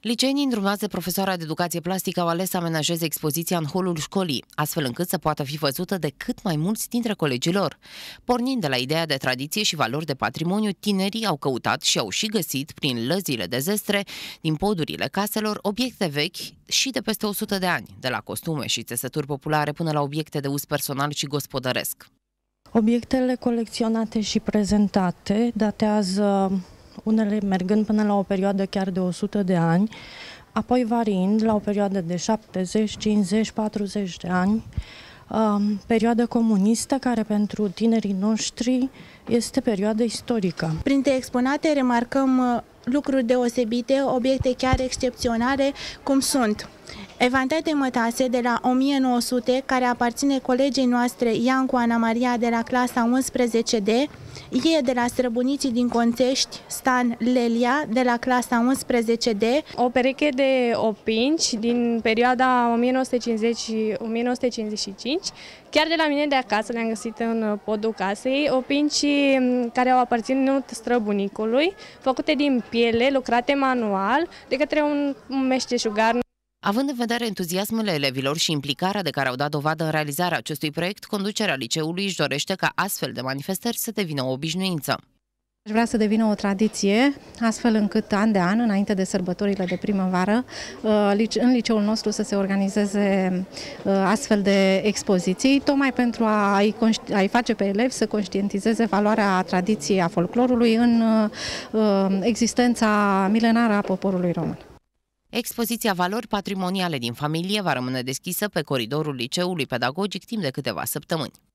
Liceenii îndrumați de profesoara de educație plastică au ales să amenajeze expoziția în holul școlii, astfel încât să poată fi văzută de cât mai mulți dintre colegii lor. Pornind de la ideea de tradiție și valori de patrimoniu, tinerii au căutat și au și găsit, prin lăzile de zestre, din podurile caselor, obiecte vechi și de peste 100 de ani, de la costume și țesături populare până la obiecte de uz personal și gospodăresc. Obiectele colecționate și prezentate datează, unele mergând până la o perioadă chiar de 100 de ani, apoi variind la o perioadă de 70, 50, 40 de ani, perioadă comunistă care pentru tinerii noștri este perioada istorică. Printre exponate remarcăm lucruri deosebite, obiecte chiar excepționale, cum sunt evantai de mătase de la 1900, care aparține colegii noastre Iancu Ana Maria de la clasa 11D, e de la străbuniții din Conțești, Stan Lelia de la clasa 11D. O pereche de opinci din perioada 1950-1955, chiar de la mine de acasă le-am găsit în podul casei, opinci care au aparținut străbunicului, făcute din piele, lucrate manual, de către un meșteșugar. Având în vedere entuziasmul elevilor și implicarea de care au dat dovadă în realizarea acestui proiect, conducerea liceului își dorește ca astfel de manifestări să devină o obișnuință. Aș vrea să devină o tradiție, astfel încât an de an, înainte de sărbătorile de primăvară, în liceul nostru să se organizeze astfel de expoziții, tocmai pentru a-i face pe elevi să conștientizeze valoarea tradiției a folclorului în existența milenară a poporului român. Expoziția Valori patrimoniale din familie va rămâne deschisă pe coridorul liceului pedagogic timp de câteva săptămâni.